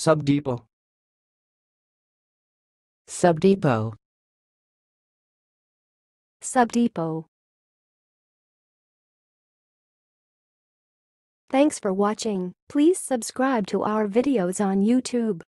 Subdepot. Subdepot. Subdepot. Thanks for watching. Please subscribe to our videos on YouTube.